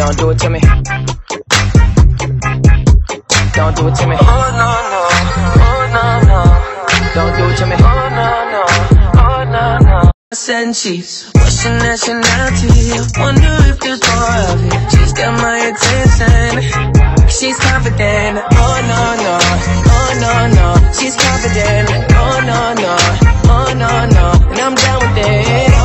Don't do it to me. Don't do it to me. Oh no no, oh no no. Don't do it to me. Oh no no, oh no no. And she's what's your nationality? I wonder if there's more of it. She's got my attention. She's confident. Oh no no, oh no no. She's confident. Oh no no, oh no no. And I'm down with it.